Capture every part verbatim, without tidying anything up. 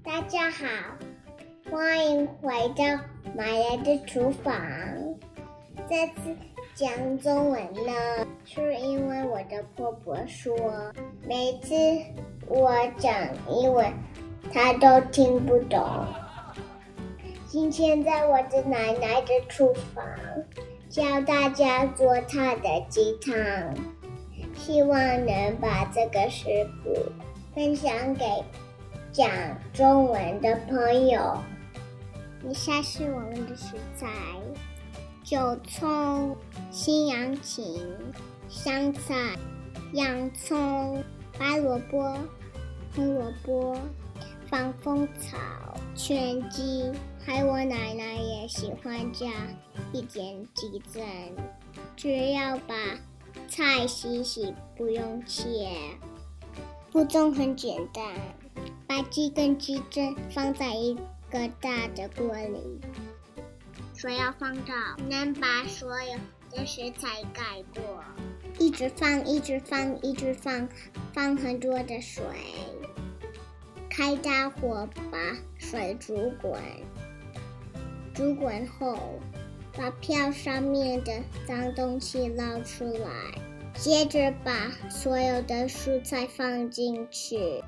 大家好，欢迎回到马雅的厨房。这次讲中文呢，是因为我的婆婆说，每次我讲英文，她都听不懂。今天在我的奶奶的厨房，教大家做她的鸡汤，希望能把这个食谱分享给讲中文的朋友。以下是我们的食材：韭葱、西洋芹、香菜、洋葱、白萝卜、红萝卜、防风草、全鸡，还有我奶奶也喜欢加一点鸡胗。只要把菜洗洗，不用切。步骤很简单，把鸡跟鸡胗放在一个大的锅里，水要放到能把所有的食材盖过，一直放，一直放，一直放，放很多的水。开大火把水煮滚，煮滚后把瓢上面的脏东西捞出来，接着把所有的蔬菜放进去，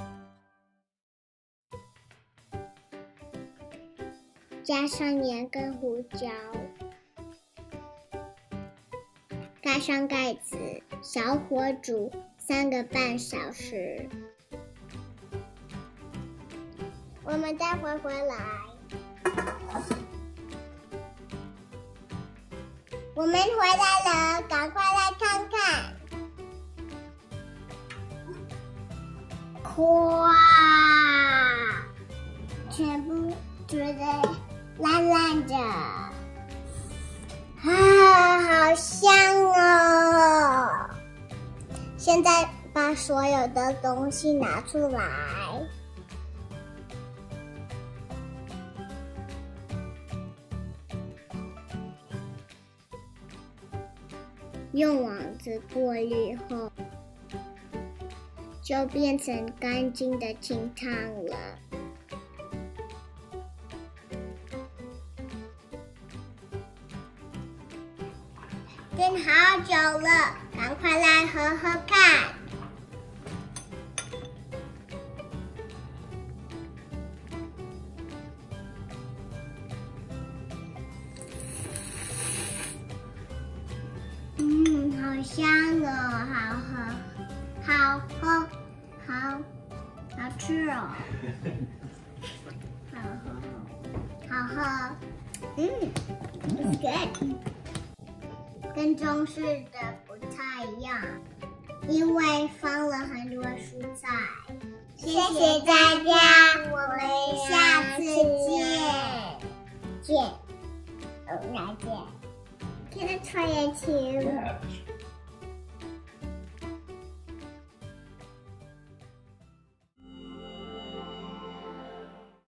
加上盐跟胡椒，盖上盖子，小火煮三个半小时。我们待会回来。我们回来了，赶快来看看。哇，全部煮得烂烂的，啊，好香哦！现在把所有的东西拿出来。用网子过滤后，就变成干净的清汤了。炖好久了，赶快来喝喝看。嗯，好香哦，好喝，好喝，好好吃哦，好喝，好喝，嗯 ，it's good。跟中式的不太一样，因为放了很多蔬菜。谢谢大家，我们下次见。见，哦，再见。Can I try it too?